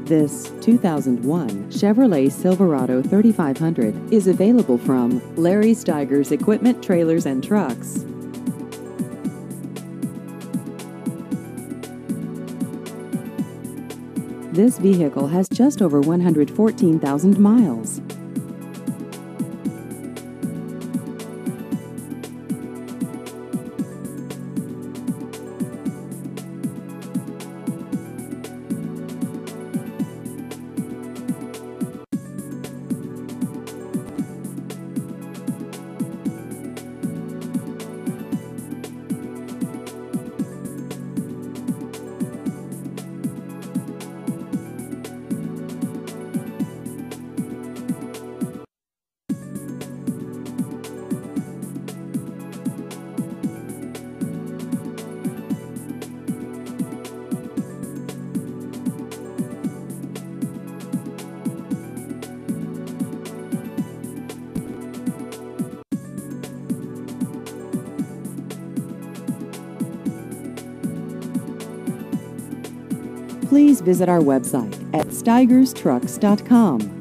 This 2001 Chevrolet Silverado 3500 is available from Larry Steigers Equipment, Trailers and Trucks. This vehicle has just over 114,000 miles. Please visit our website at steigerstrucks.com.